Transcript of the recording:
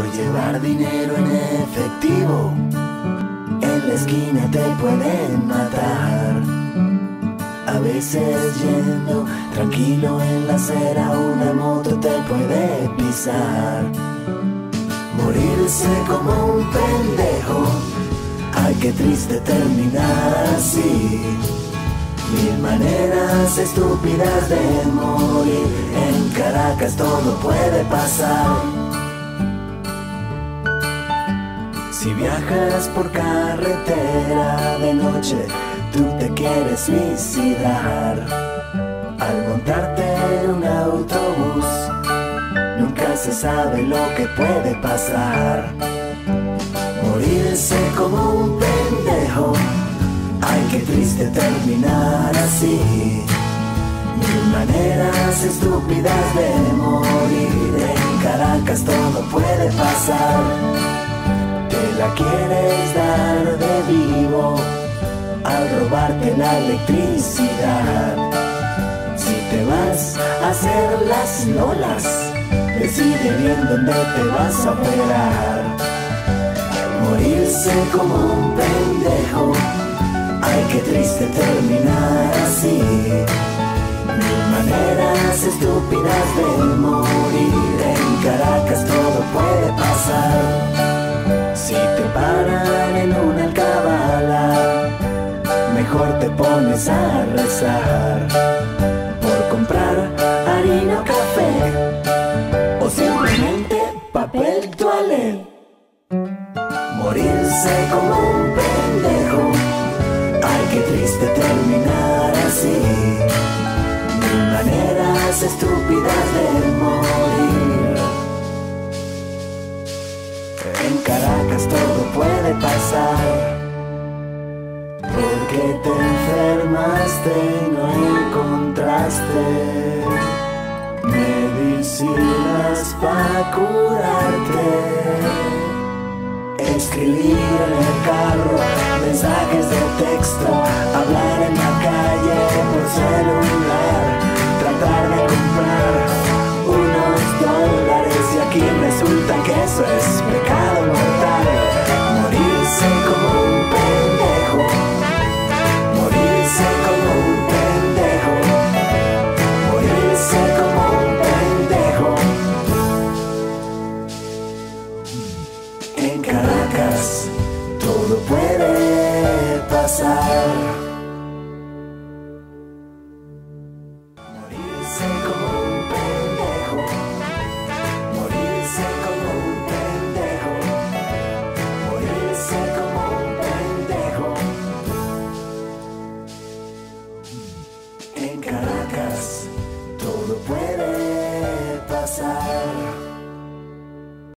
por llevar dinero en efectivo. En la esquina te pueden matar. A veces yendo tranquilo en la acera, una moto te puede pisar. Morirse como un pendejo, ay qué triste terminar así. Mil maneras estúpidas de morir, en Caracas todo puede pasar. Si viajas por carretera de noche, tú te quieres suicidar. Al montarte en un autobús, nunca se sabe lo que puede pasar. Morirse como un pendejo, ay qué triste terminar así. Mil maneras estúpidas de morir, en Caracas todo puede pasar. Te la quieres dar de vivo al robarte la electricidad. Si te vas a hacer las lolas, decide bien dónde te vas a operar. Morirse como un pendejo, ay qué triste terminar así. Mil maneras estúpidas de morir, en Caracas todo puede pasar. Si te paran en una alcabala, mejor te pones a rezar por comprar harina o café, o simplemente papel toalé. Morirse como un pendejo, ay qué triste terminar así. Mil maneras estúpidas de morir. En Caracas todo puede pasar. Porque te enfermaste y no encontraste medicinas para curarte. Escribir en el carro mensajes de texto, hablar en la calle por celular.